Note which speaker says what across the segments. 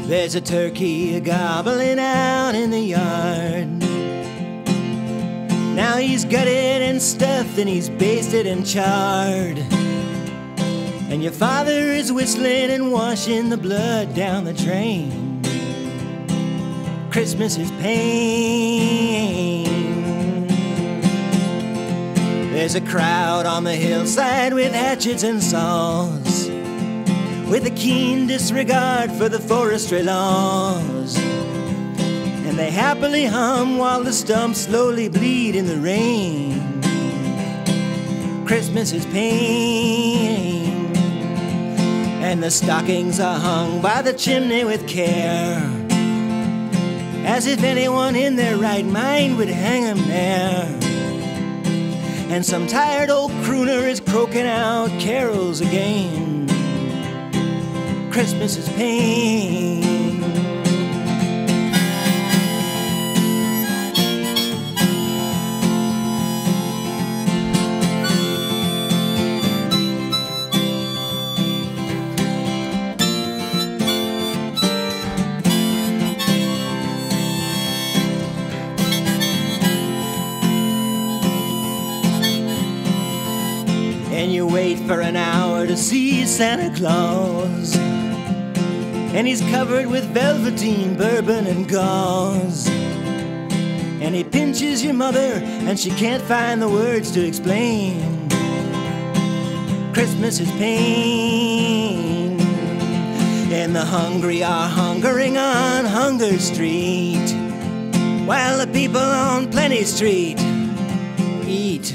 Speaker 1: There's a turkey gobbling out in the yard. Now he's gutted and stuffed and he's basted and charred. And your father is whistling and washing the blood down the drain. Christmas is pain. There's a crowd on the hillside with hatchets and saws, with a keen disregard for the forestry laws. And they happily hum while the stumps slowly bleed in the rain. Christmas is pain. And the stockings are hung by the chimney with care, as if anyone in their right mind would hang them there. And some tired old crooner is croaking out carols again. Christmas is pain. And you wait for an hour to see Santa Claus, and he's covered with velveteen, bourbon, and gauze. And he pinches your mother, and she can't find the words to explain. Christmas is pain. And the hungry are hungering on Hunger Street, while the people on Plenty Street eat.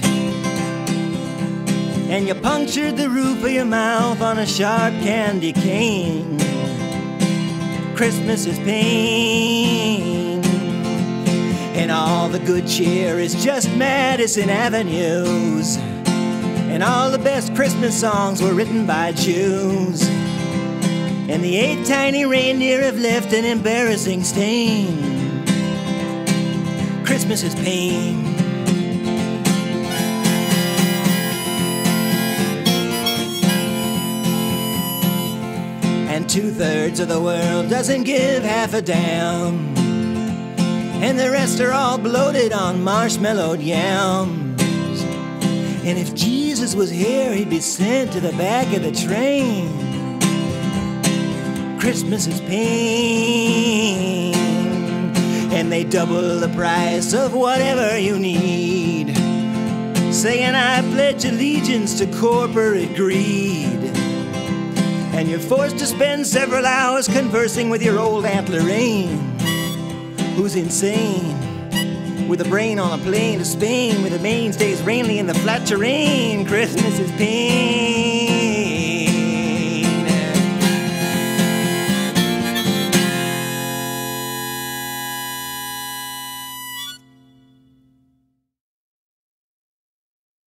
Speaker 1: And you punctured the roof of your mouth on a sharp candy cane. Christmas is pain. And all the good cheer is just Madison Avenues, and all the best Christmas songs were written by Jews. And the 8 tiny reindeer have left an embarrassing stain. Christmas is pain. And 2/3 of the world doesn't give half a damn, and the rest are all bloated on marshmallowed yams. And if Jesus was here, he'd be sent to the back of the train. Christmas is pain. And they double the price of whatever you need, saying I pledge allegiance to corporate greed. And you're forced to spend several hours conversing with your old Aunt Lorraine, who's insane, with a brain on a plane to Spain, where the main stays rainly in the flat terrain. Christmas is pain.